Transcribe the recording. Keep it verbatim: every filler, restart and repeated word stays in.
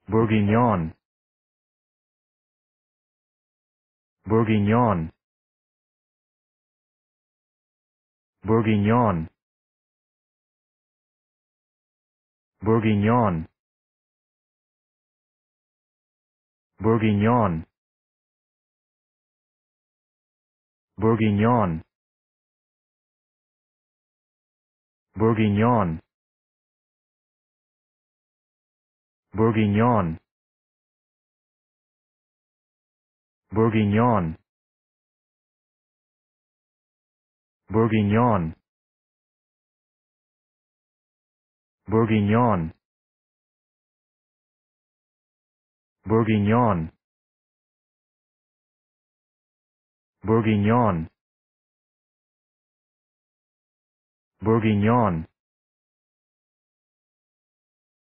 Bourguignon, Bourguignon, Bourguignon, Bourguignon, Bourguignon, Bourguignon, Bourguignon, Bourguignon, Bourguignon, Bourguignon, Bourguignon, Bourguignon, Bourguignon, Bourguignon,